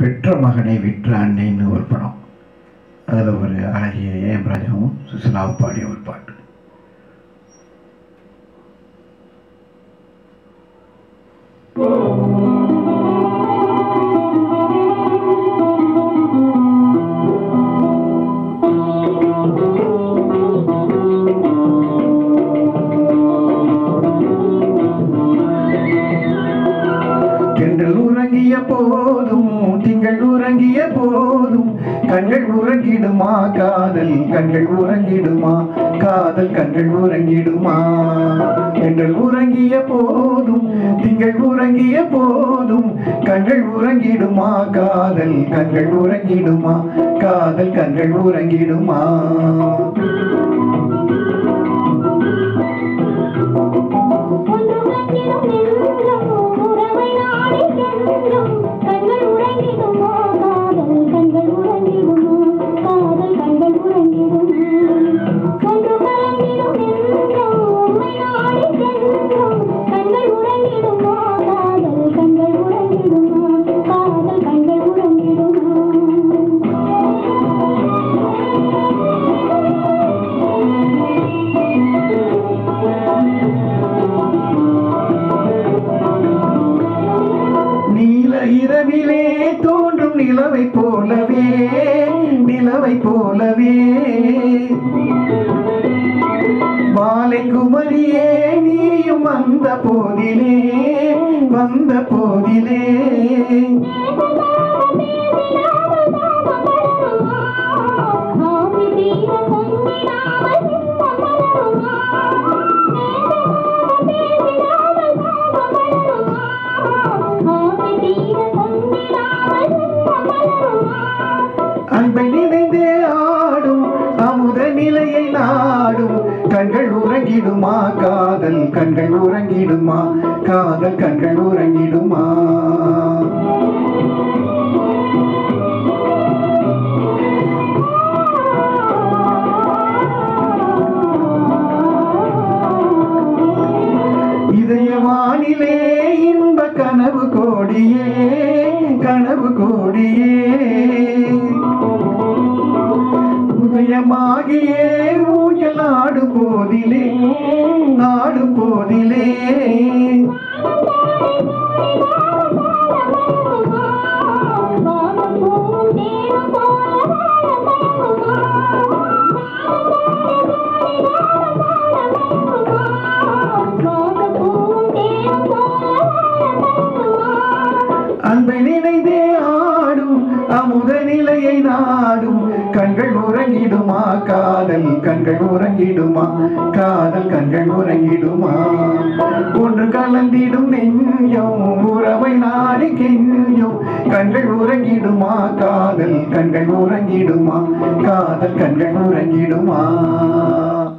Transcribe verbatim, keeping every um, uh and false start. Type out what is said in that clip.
பெற்ற மகனை விற்ற அன்னைன்னு ஒரு படம். அதில் ஒரு அழகிய ஏம் ராஜாவும் சுசிலாவும் பாடிய ஒரு பாட்டு. தென்றல் உறங்கிய போதும் திங்கள் உறங்கிய போதும் கண்கள் உறங்கிடுமா காதல் கண்கள் உறங்கிடுமா காதல் கண்கள் உறங்கிடுமா. தென்றல் உறங்கிய போதும் திங்கள் உறங்கிய போதும் கண்கள் உறங்கிடுமா காதல் கண்கள் உறங்கிடுமா காதல் கண்கள் உறங்கிடுமா. இரவிலே தோன்றும் நிலவை போலவே நிலவை போலவே மாலை குமரியே நீயும் வந்த போதிலே வந்த போதிலே அன்பை நினைந்தே ஆடும் அமுத நிலையை நாடும் கண்கள் உறங்கிடுமா காதல் கண்கள் உறங்கிடுமா காதல் கண்கள் உறங்கிடுமா. இதயவானிலே இன்ப கனவு கோடியே கனவு கோடியே உதயமாகியே ஊஞ்சல் ஆடும் போதிலே ஆடும் போதிலே அன்பை நினைந்தே ஆடும் அமுத நிலையை நாடும் கண்கள் உறங்கிடுமா காதல் கண்கள் உறங்கிடுமா காதல் கண்கள் உறங்கிடுமா. ஒன்று கலந்திடும் நெஞ்சம் உறவை நாடி கெஞ்சும் கண்கள் உறங்கிடுமா காதல் கண்கள் உறங்கிடுமா காதல் கண்கள் உறங்கிடுமா.